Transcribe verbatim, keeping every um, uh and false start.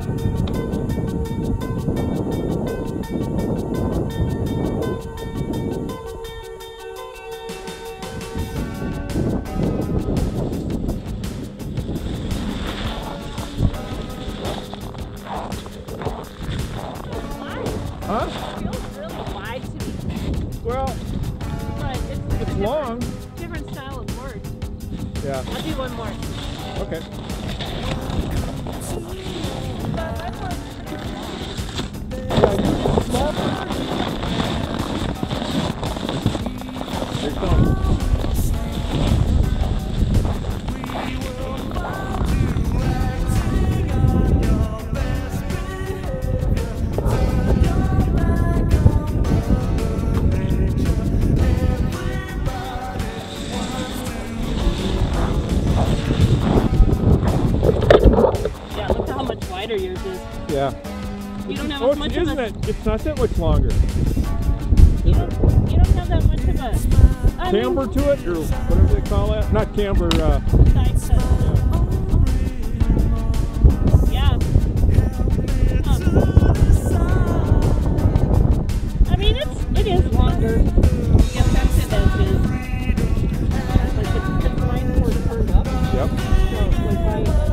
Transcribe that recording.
Huh? It feels really wide to me. Well, But it's, it's a long. different, different style of work. Yeah. I'll do one more. Okay. Yeah, you small bird. Here it comes. Yeah, look at how much wider yours is. Yeah. You don't have Oh, as much isn't of a... it? It's not that much longer. You don't, you don't have that much of a... I Camber mean, to it, or whatever they call that. Not camber, uh... side cut. Yeah. Um, I mean, it's, it is longer. The effective edge is. Like, it's, it's mine more turned up. Yep. So, like, my...